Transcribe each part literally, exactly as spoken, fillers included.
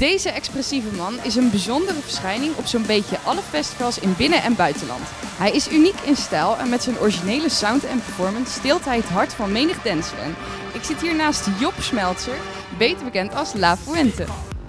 Deze expressieve man is een bijzondere verschijning op zo'n beetje alle festivals in binnen- en buitenland. Hij is uniek in stijl en met zijn originele sound en performance steelt hij het hart van menig dansfan. Ik zit hier naast Job Schmeltzer, beter bekend als La Fuente.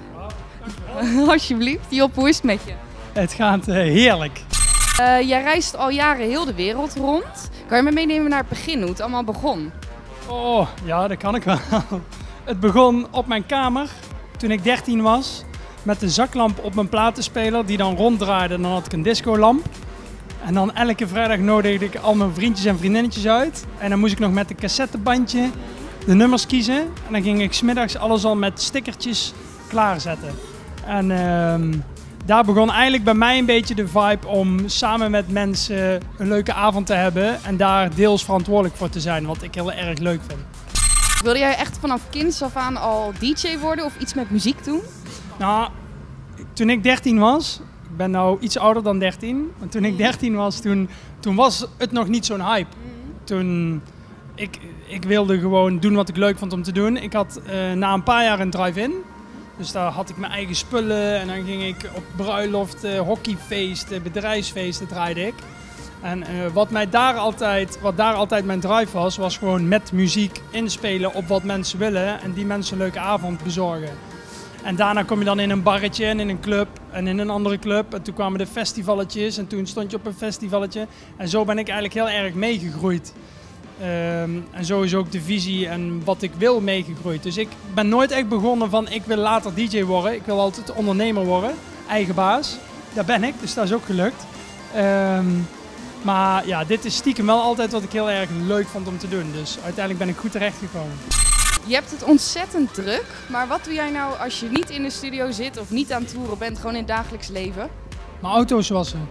Alsjeblieft, Job, hoe is het met je? Het gaat uh, heerlijk. Uh, jij reist al jaren heel de wereld rond. Kan je me meenemen naar het begin, hoe het allemaal begon? Oh, ja, dat kan ik wel. Het begon op mijn kamer toen ik dertien was. Met een zaklamp op mijn platenspeler die dan ronddraaide en dan had ik een discolamp. En dan elke vrijdag nodigde ik al mijn vriendjes en vriendinnetjes uit. En dan moest ik nog met een cassettebandje de nummers kiezen. En dan ging ik 's middags alles al met stickertjes klaarzetten. En uh, daar begon eigenlijk bij mij een beetje de vibe om samen met mensen een leuke avond te hebben. En daar deels verantwoordelijk voor te zijn, wat ik heel erg leuk vind. Wilde jij echt vanaf kinds af aan al D J worden of iets met muziek doen? Nou, toen ik dertien was, ik ben nou iets ouder dan dertien, maar toen ik dertien was, toen, toen was het nog niet zo'n hype. Toen, ik, ik wilde gewoon doen wat ik leuk vond om te doen. Ik had uh, na een paar jaar een drive-in, dus daar had ik mijn eigen spullen en dan ging ik op bruiloften, hockeyfeesten, bedrijfsfeesten draaide ik. En uh, wat, mij daar altijd, wat daar altijd mijn drive was, was gewoon met muziek inspelen op wat mensen willen en die mensen een leuke avond bezorgen. En daarna kom je dan in een barretje en in een club en in een andere club. En toen kwamen de festivalletjes en toen stond je op een festivalletje. En zo ben ik eigenlijk heel erg meegegroeid. Um, en zo is ook de visie en wat ik wil meegegroeid. Dus ik ben nooit echt begonnen van ik wil later D J worden. Ik wil altijd ondernemer worden, eigen baas. Daar ben ik, dus dat is ook gelukt. Um, Maar ja, dit is stiekem wel altijd wat ik heel erg leuk vond om te doen. Dus uiteindelijk ben ik goed terechtgekomen. Je hebt het ontzettend druk, maar wat doe jij nou als je niet in de studio zit of niet aan het toeren bent, gewoon in het dagelijks leven? Mijn auto's wassen.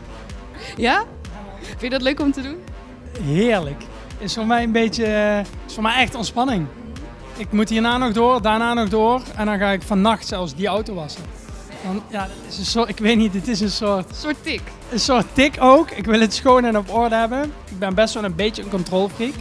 Ja? Vind je dat leuk om te doen? Heerlijk. Is voor mij een beetje, is voor mij echt ontspanning. Ik moet hierna nog door, daarna nog door en dan ga ik vannacht zelfs die auto wassen. Dan, ja, dat is een soort, ik weet niet, het is een soort... Een soort tik. Een soort tik ook. Ik wil het schoon en op orde hebben. Ik ben best wel een beetje een controlfreak.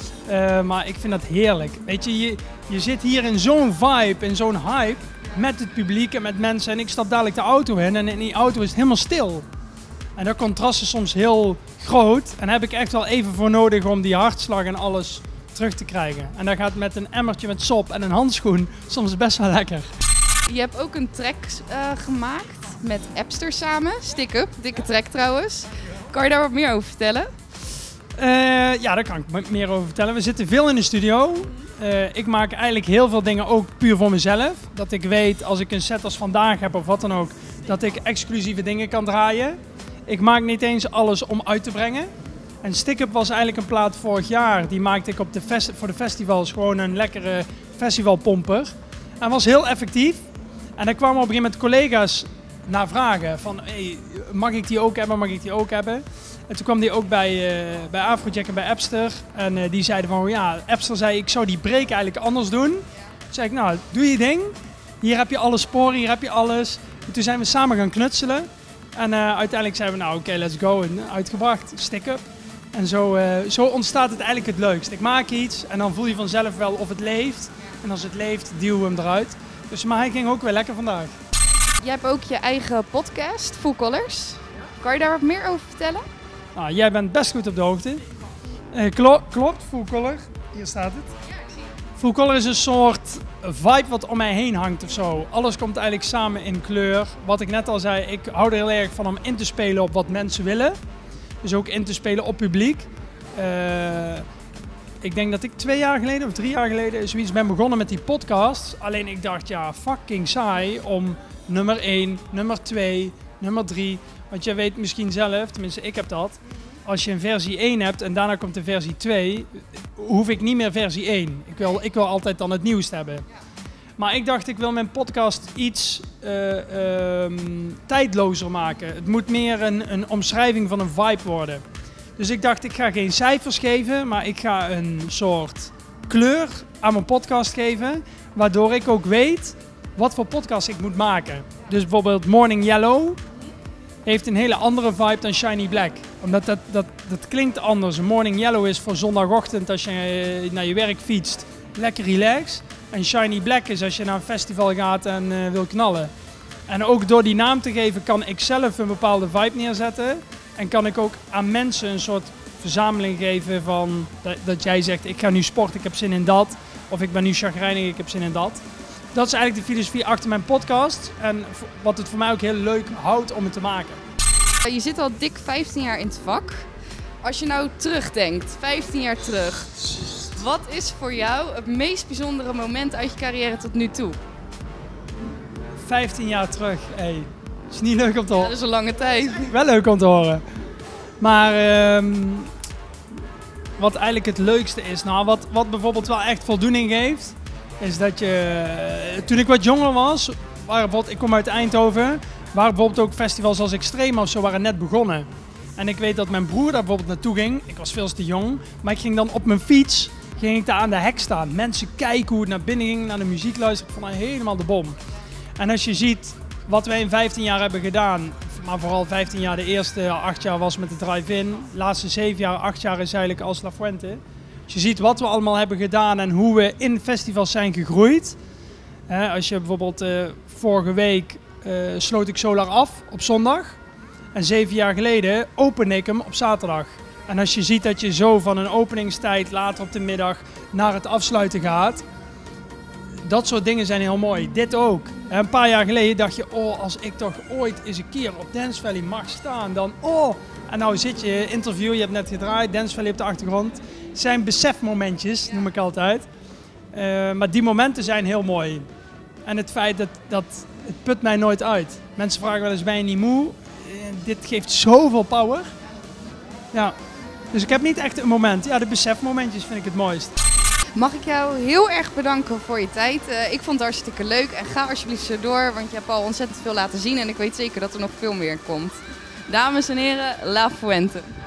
Uh, maar ik vind dat heerlijk. Weet je, je, je zit hier in zo'n vibe, in zo'n hype. Met het publiek en met mensen. En ik stap dadelijk de auto in en in die auto is het helemaal stil. En dat contrast is soms heel groot. En daar heb ik echt wel even voor nodig om die hartslag en alles terug te krijgen. En dat gaat met een emmertje met sop en een handschoen soms best wel lekker. Je hebt ook een track uh, gemaakt met Appster samen. Stick Up, dikke track trouwens. Kan je daar wat meer over vertellen? Uh, ja, daar kan ik meer over vertellen. We zitten veel in de studio. Uh, ik maak eigenlijk heel veel dingen ook puur voor mezelf. Dat ik weet als ik een set als vandaag heb of wat dan ook, dat ik exclusieve dingen kan draaien. Ik maak niet eens alles om uit te brengen. En Stick Up was eigenlijk een plaat vorig jaar. Die maakte ik op de fest- voor de festivals gewoon een lekkere festivalpomper. En was heel effectief. En dan kwamen op een gegeven moment collega's naar vragen van hey, mag ik die ook hebben, mag ik die ook hebben? En toen kwam die ook bij, uh, bij Afrojack en bij Appster. En uh, die zeiden van ja, Appster zei ik zou die break eigenlijk anders doen. Toen zei ik nou, doe je ding. Hier heb je alle sporen, hier heb je alles. En toen zijn we samen gaan knutselen. En uh, uiteindelijk zeiden we nou oké, okay, let's go. En uitgebracht, Stick Up. En zo, uh, zo ontstaat het eigenlijk het leukst. Ik maak iets en dan voel je vanzelf wel of het leeft. En als het leeft, duwen we hem eruit. Dus, maar hij ging ook weer lekker vandaag. Je hebt ook je eigen podcast, Full Colors. Kan je daar wat meer over vertellen? Nou, jij bent best goed op de hoogte. Uh, klo- klopt, Full Color. Hier staat het. Ja, ik zie het. Full Color is een soort vibe wat om mij heen hangt of zo. Alles komt eigenlijk samen in kleur. Wat ik net al zei, ik hou er heel erg van om in te spelen op wat mensen willen. Dus ook in te spelen op publiek. Uh, Ik denk dat ik twee jaar geleden of drie jaar geleden zoiets ben begonnen met die podcast. Alleen ik dacht, ja, fucking saai om nummer één, nummer twee, nummer drie. Want je weet misschien zelf, tenminste ik heb dat. Als je een versie één hebt en daarna komt de versie twee, hoef ik niet meer versie één. Ik wil, ik wil altijd dan het nieuwst hebben. Maar ik dacht, ik wil mijn podcast iets uh, um, tijdlozer maken. Het moet meer een, een omschrijving van een vibe worden. Dus ik dacht, ik ga geen cijfers geven, maar ik ga een soort kleur aan mijn podcast geven. Waardoor ik ook weet wat voor podcast ik moet maken. Dus bijvoorbeeld Morning Yellow heeft een hele andere vibe dan Shiny Black. Omdat dat, dat, dat klinkt anders. Morning Yellow is voor zondagochtend als je naar je werk fietst. Lekker relaxed. En Shiny Black is als je naar een festival gaat en uh, wil knallen. En ook door die naam te geven kan ik zelf een bepaalde vibe neerzetten. En kan ik ook aan mensen een soort verzameling geven van dat, dat jij zegt ik ga nu sporten, ik heb zin in dat. Of ik ben nu chagrijnig, ik heb zin in dat. Dat is eigenlijk de filosofie achter mijn podcast. En wat het voor mij ook heel leuk houdt om het te maken. Je zit al dik vijftien jaar in het vak. Als je nou terugdenkt, vijftien jaar terug. Wat is voor jou het meest bijzondere moment uit je carrière tot nu toe? vijftien jaar terug, hé. Hey. Is niet leuk om te horen. Ja, dat is een lange tijd. Wel leuk om te horen. Maar um, wat eigenlijk het leukste is, nou wat, wat bijvoorbeeld wel echt voldoening geeft, is dat je, toen ik wat jonger was, waren bijvoorbeeld, ik kom uit Eindhoven, waren bijvoorbeeld ook festivals als Extrema of zo waren net begonnen. En ik weet dat mijn broer daar bijvoorbeeld naartoe ging, ik was veel te jong, maar ik ging dan op mijn fiets, ging ik daar aan de hek staan. Mensen kijken hoe het naar binnen ging, naar de muziek luisteren, ik vond het helemaal de bom. En als je ziet wat wij in vijftien jaar hebben gedaan, maar vooral vijftien jaar, de eerste acht jaar was met de drive-in, de laatste zeven jaar, acht jaar is eigenlijk als La Fuente. Als je ziet wat we allemaal hebben gedaan en hoe we in festivals zijn gegroeid. Hè, als je bijvoorbeeld uh, vorige week uh, sloot ik Solar af op zondag en zeven jaar geleden opende ik hem op zaterdag. En als je ziet dat je zo van een openingstijd later op de middag naar het afsluiten gaat, dat soort dingen zijn heel mooi. Dit ook. Een paar jaar geleden dacht je, oh, als ik toch ooit eens een keer op Dance Valley mag staan, dan oh. En nou zit je, interview, je hebt net gedraaid, Dance Valley op de achtergrond. Het zijn besefmomentjes, noem ik altijd. Uh, maar die momenten zijn heel mooi. En het feit dat, dat het put mij nooit uit. Mensen vragen wel eens, ben je niet moe? Uh, dit geeft zoveel power. Ja. Dus ik heb niet echt een moment. Ja, de besefmomentjes vind ik het mooist. Mag ik jou heel erg bedanken voor je tijd. Uh, ik vond het hartstikke leuk en ga alsjeblieft zo door, want je hebt al ontzettend veel laten zien en ik weet zeker dat er nog veel meer komt. Dames en heren, La Fuente.